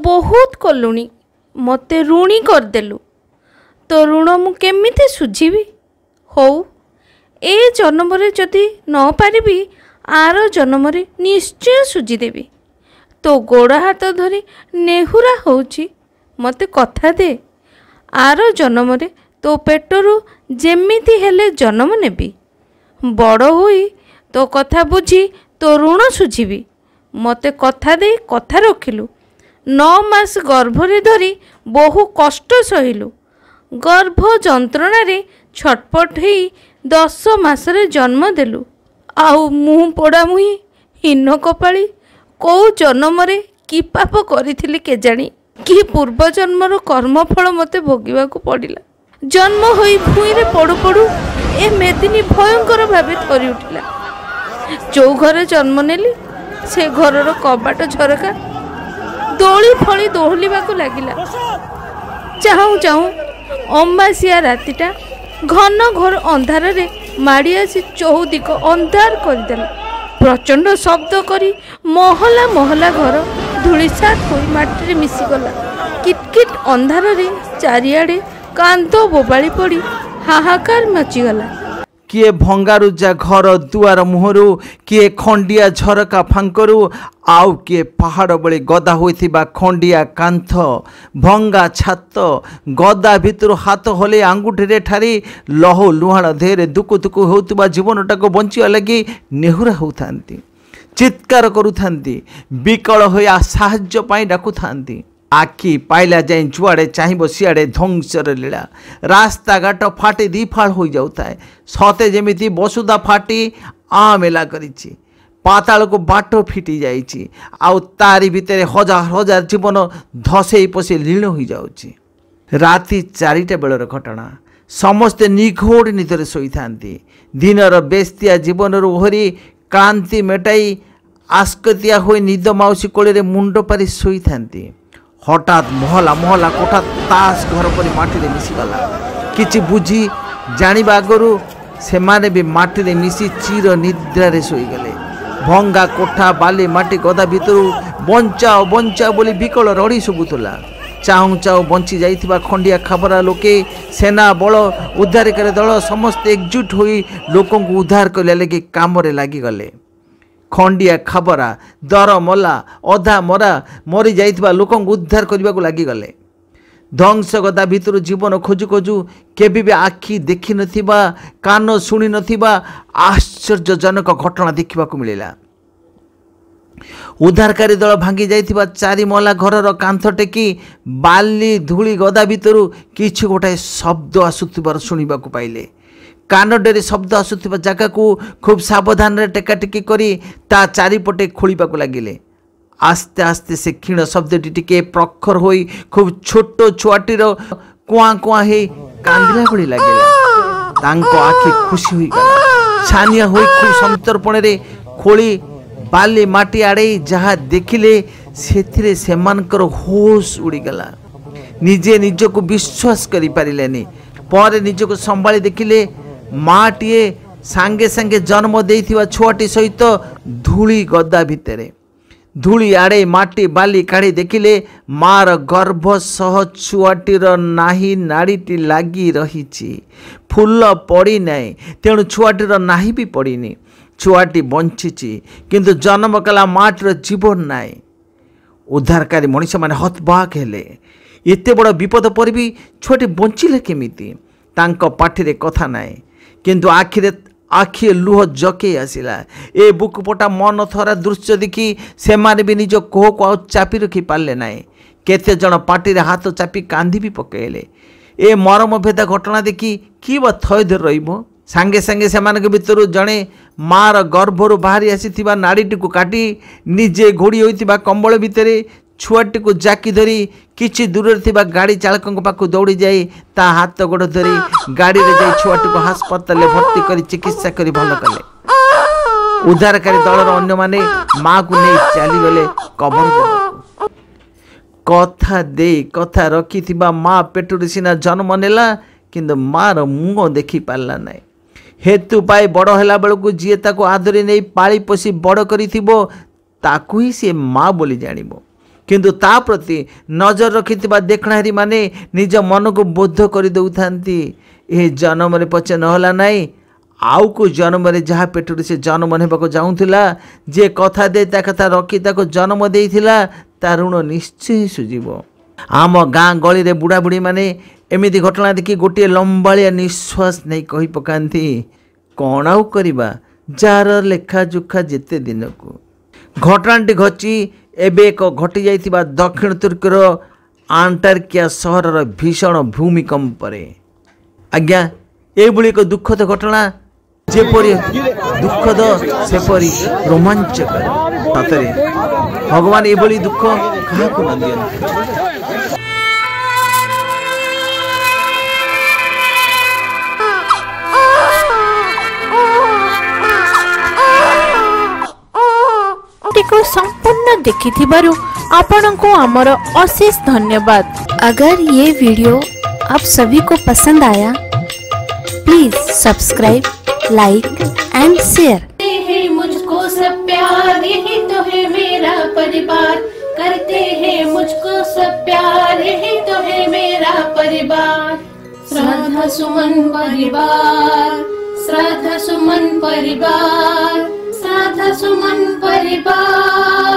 बहुत कलुणी मते ऋणी करदेलु तो ऋण मु केमिति सुझिबी हौ ए जन्म रे जदि न पारिबी आर जन्म रे निश्चय सुझिदेबी तो गोड़ हाथ धरी नेहुरा होउची मते कथा दे आर जन्म रे तो पेटरू जेमिति हेले जन्म नेबी बड़ होई तो कथा बुझी तो ऋण सुझिबी मते कथा दे कथा रखिलु 9 मास गर्भरे धरी बहु कष्ट सहिलु गर्भ जंत्रणा रे छटपट हेई 10 मासरे जन्म देलु आउ मुह पोड़ा मुही हीन कपाली कौ जन्म रे कि पाप करिथिली केजाणी कि पूर्व जन्मर कर्मफल मते भोगिबाकू पड़िला जन्म होई भूई रे पड़ू पड़ू ए मेदिनी भयंकर भावे थरी उठिला जो घरे जन्म नेली से घरर कबाट झरका दोली फली दोहलिबाकू लागिला चाहू चाहू अम्बासिया रातिटा घन घोर अंधार रे माड़ी आसी चौदिक अंधार करदेला प्रचंड शब्द करी महला महला घर धूलिसात होई माटी मिशीगला किटकिट अंधार रे चारिआडे कांत बोबाली पड़ी हाहाकार मचीगला किए भंगारुजा घर दुआर मुहरु किए खंडिया झरका फांकरू आउ किए पहाड़ बड़े गदा होइथिबा खंडिया कांथ भंगा छात गदा भितर हाथ हले आंगुठी रे ठारी लहो लुहाण धेरे दुकु दुकु होउतबा जीवनटा को बंचिया लगी नेहुरा होउथांती चित्कार करूथांती विकल होया साहाय्य पाई डाकुथांती आखि पाइला जाए जुआड़े चाहब सियाड़े ध्वंसर लीला रास्ता घाट फाटी दीफाड़ हो जाए सते जेमिति बसुधा फाटी आमेला करिछि पाताल को बाट फिटी जाइछि आउ तारी भितर हजार हजार जीवन धसई पशि लीन हो जाउछि राति 4टा बेलर घटना समस्ते निघोड़ निदरे शोई थांती दिनर बेस्तिया जीवन ओहरी क्रांति मेटाई आस्कतिया हो निद माउसी कोले मुंड पारी शोई थांती हठात महला महला कोठा तास घर पर माटी मिशीगला किछि बुझी जानिबा आगरू सेमाने भी माटी मिशी चिर निद्रा शोईगले भंगा कोठा बाली माटी गदा भितरू बंचाओ बंचाओ बोली विकल रड़ी शुभुला चाहू चाहू बंची जाइथिबा खंडिया खबरा लोके सेना बल उद्धारकारी दल समस्त एकजुट होई लोकंकु उद्धार करले लगे काम रे लागि गले खंडिया खबरा दर मला अधा मरा मरी जाइथिबा लोकंकु उद्धार करने को लगी गले ध्वंस गदा भितर जीवन खोजु खोजु केबे भी आखि देखि नथिबा कान शुणी नथिबा आश्चर्यजनक घटना देखा मिलला उद्धारकारी दल भांगी जाइथिबा 4 मला घरर कांथ टेकी बाली धूली गदा भितर किछि गोटाए शब्द आसुथिबार शुणिबाकू पाइले कानडेरे शब्द आसुथिबा जगह को खूब सावधान रे टेकाटेकी करी ता चारिपटे खोलिबाकू लागिले आस्ते आस्ते से क्षीण शब्दटी टिके प्रखर होई खूब छोट छुआटीर कुआ कुआ हे कांदिला भली लागिला तांको आखि खुशी होई गला छानिया होई खूब संतर्पण रे खोली बाली माटी आड़े जहाँ देखिले सेथिरे सेमानकर होश उड़ीगला निजे निज को विश्वास करि पारिलेनी पर निज को संभाली देखिले माटीए सांगे सांगे जन्म देइथिबा छुआटी सहित धूली गदा भितरे धूली आड़े माटी बाली काढ़ी देखिले मार गर्भ सह छुआटीर नाही नाड़ीटी लागी रहिछि फूल पड़ी नाई तेणु छुआटीर नाही भी पड़ीनी छुआटी बंचिछि किंतु जन्म कला माटीर जीवन नाई उद्धारकारी मनीष माने हतबाक हेले एते बड़ विपद पर भी छुआटी बंचिले केमिति तांको पाठिरे कथा नाई किंतु आखि लुह जके आसिला ए बुकपटा मन थरा दृश्य देखी से माने भी निज कोह को चापी रखी पारले नाई केते जन पाटी रे हाथ चापी कांदी भी पकेले ए मरम भेदा घटना देखी कि बा थय धर रहिबो सांगे सांगे से माने के भितर जणे मार गर्भरु बाहरी आसीथिबा नाड़ीटी को काटी निजे घोड़ी होइथिबा कंबल भितरे छुआटी को जाकी धरी किछि दूर थिबा गाड़ी चालक पाखु दौड़ी जाई ता हाथ गोड़ धरी गाड़ी रे जाई छुआटी को अस्पताल भर्ती करी चिकित्सा करी भल कले उद्धारकारी दलर अन्य माने माँ को नहीं चली गले कबर देबा कथा दे कथा रखी थिबा माँ पेटुरी सिना जन्म नेला किंतु मार मुंह देखी पारला नाई हेतु पाई बड़ हैला बेलकु जी ताको आदरी नहीं पाली पोसी बड़ करिथिबो ताकू ही से माँ बोली जानिबो किंतु ता प्रति नजर रखिथिबा देखणारी माने निज मन को बोध कर दउथांती ए जन्म रे पछे नहला नाही आउ को जन्म रे जहा पेटरे से जन्म नेबाको जाउथिला जे कथा दे ता कथा रखी ताको जन्म देइथिला ता ऋण निश्चय सुजिबो। आम गाँ गली रे बुढ़ा बुढ़ी माने एमिति घटना देखि गोटे लंबालिया निश्वास नहीं कही पकांती कौन आउ करिबा जार लेखा जोखा जेते दिन को। घटनाटी घची एबे एक घटी जाइथिबा दक्षिण तुर्कीर आंटार्किया सहरर भीषण भूमिकंप रे। आज्ञा एभली एक दुखद घटना जेपरी दुखद सेपरी रोमांचकर सतरे भगवान एभली दुख काहाकु न दियंती। को संपूर्ण देखिथिबारु आपनको आमर अशेष धन्यवाद। अगर ये वीडियो आप सभी को पसंद आया please subscribe, like and share. मुझको सब प्यार यही तो है मेरा परिवार, करते हैं मुझको सब प्यार यही तो है मेरा परिवार। श्रद्धा सुमन परिवार, श्रद्धा सुमन परिवार, श्रद्धा सुमन परिवार।